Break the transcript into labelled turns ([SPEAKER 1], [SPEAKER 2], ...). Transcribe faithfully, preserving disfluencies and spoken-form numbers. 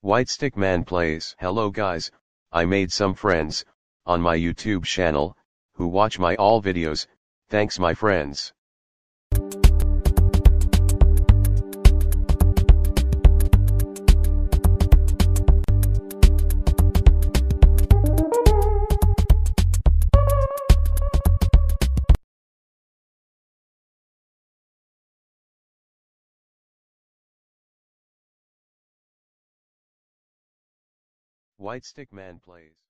[SPEAKER 1] White Stick Man Plays. Hello guys, I made some friends, on my YouTube channel, who watch my all videos. Thanks my friends. White Stick Man Plays.